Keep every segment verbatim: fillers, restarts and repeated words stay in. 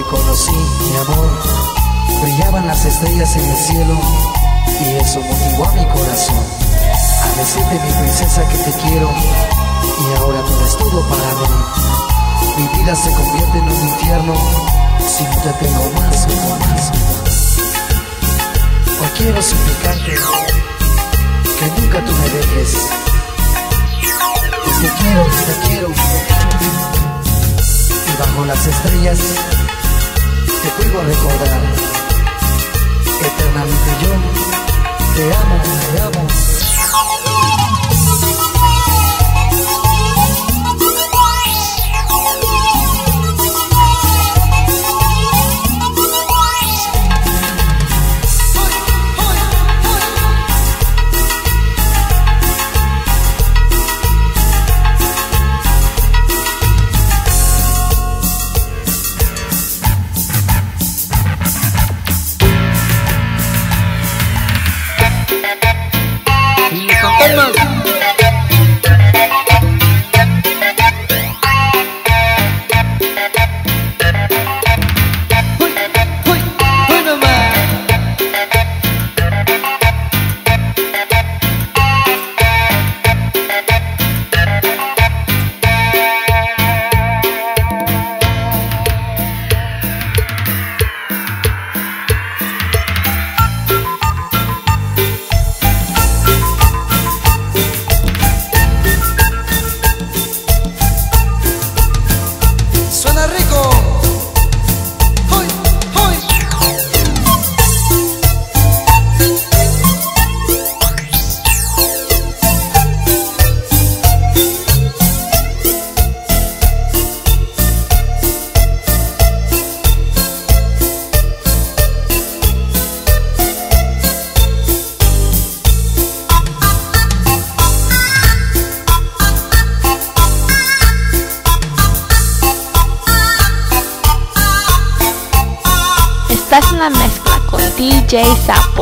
conocí, mi amor, brillaban las estrellas en el cielo y eso motivó a mi corazón a decirte, mi princesa, que te quiero y ahora tú eres todo para mí. Mi vida se convierte en un infierno si no te tengo más o más. Hoy quiero suplicarte que nunca tú me dejes. Pues te quiero, te quiero, te quiero. Y bajo las estrellas te puedo recordar eternamente yo te amo, te amo. Estás en la mezcla con D J Sapo.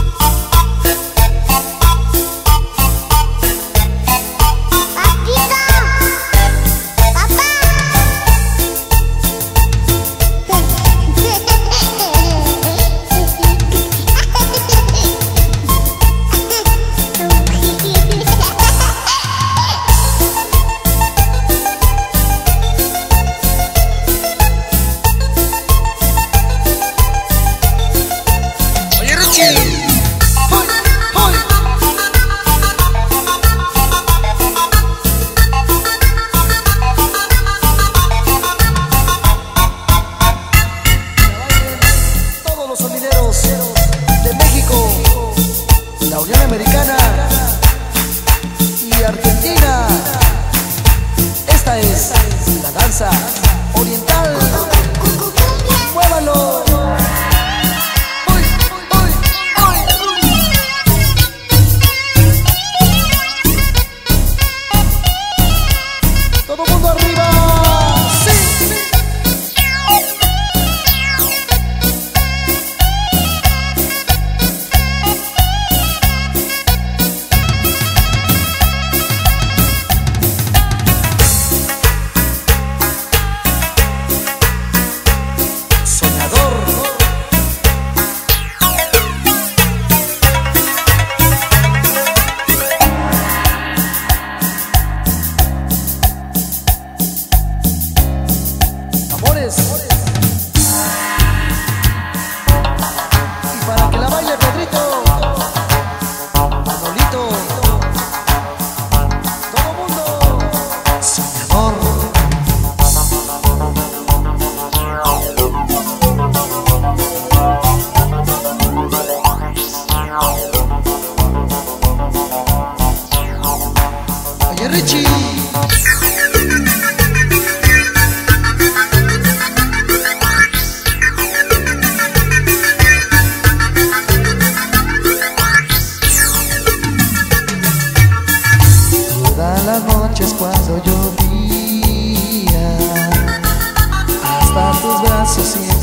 De México, la Unión Americana y Argentina. Esta es la danza oriental. ¡Muévalo! ¡Uy, uy, uy! ¡Todo mundo arriba! ¡Sí! Y para que la baile Pedrito, Manolito, todo mundo, soñador. Oye, Richie. Las noches cuando llovía, hasta tus brazos.